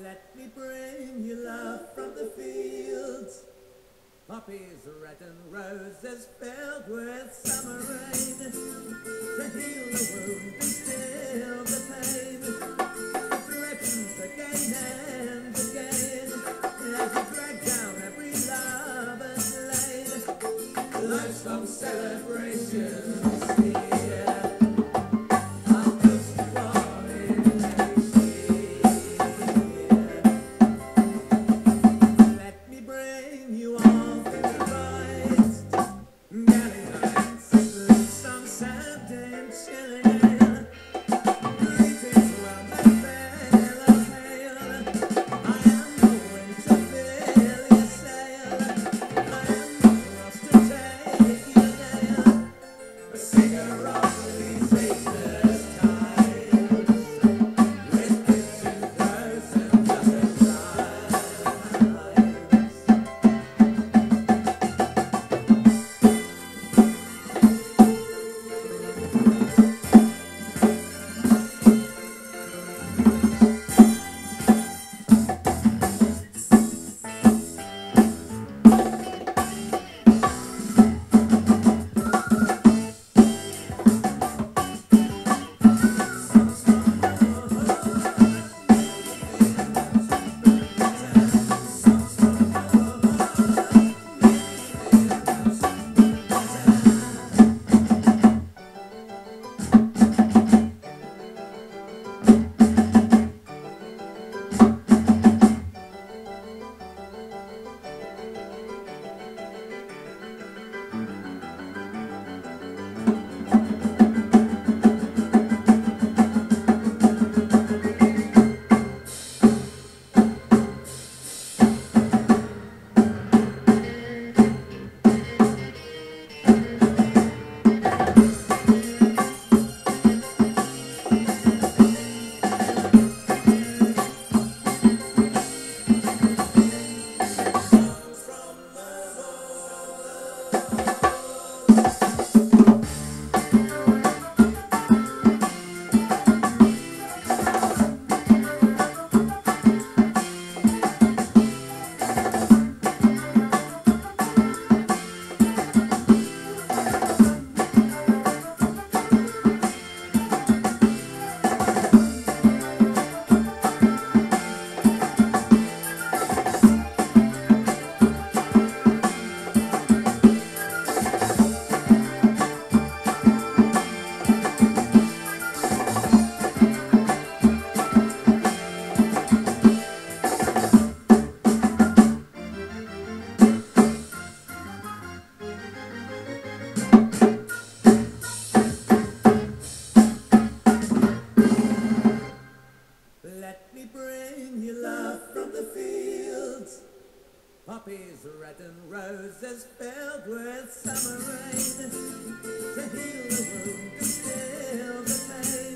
Let me bring you love from the fields. Poppies red and roses filled with summer rain, to heal the wound and still the pain. It threatens again and again as you drag down every lover's lane. Life's long celebrations here. I'll just fall in Let me bring you all. Let me bring you love from the fields. Poppies red and roses filled with summer rain, to heal the wound and still the pain.